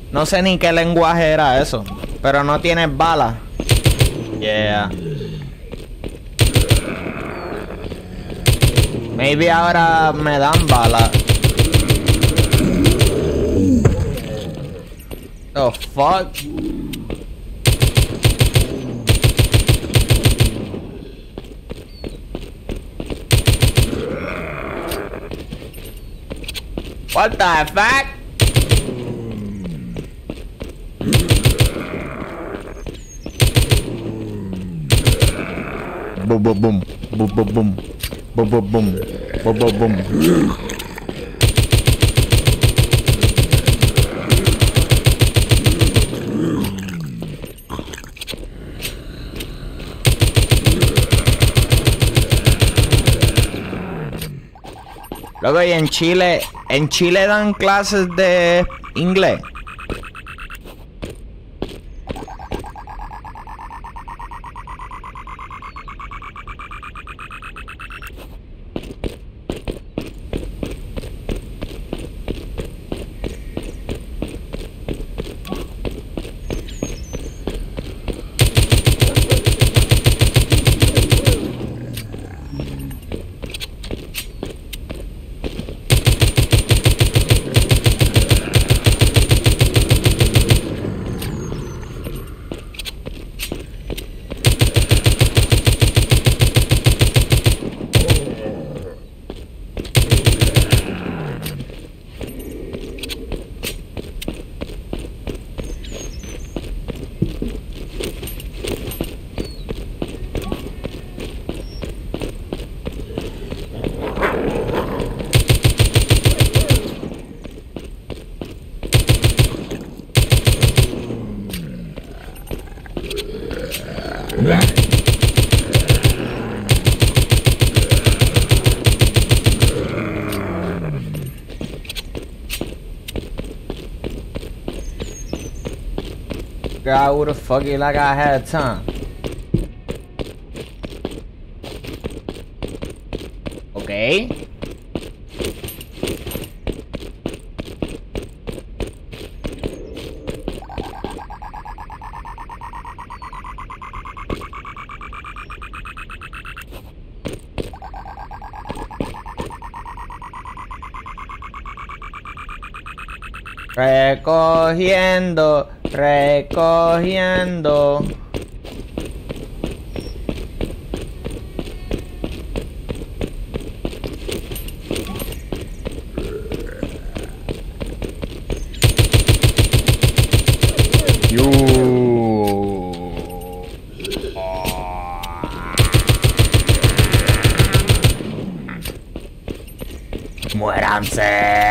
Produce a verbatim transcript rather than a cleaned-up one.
No sé ni qué lenguaje era eso. Pero no tienes balas. Yeah. Maybe ahora me dan balas. Oh, fuck. What the fuck? Boom, boom, boom, boom, boom, boom, boom, boom, boom, boom, boom, boom. Luego, y en Chile, en Chile dan clases de inglés. God, who the fuck you like I had time? Okay. Recogiendo, recogiendo. You. Muéranse.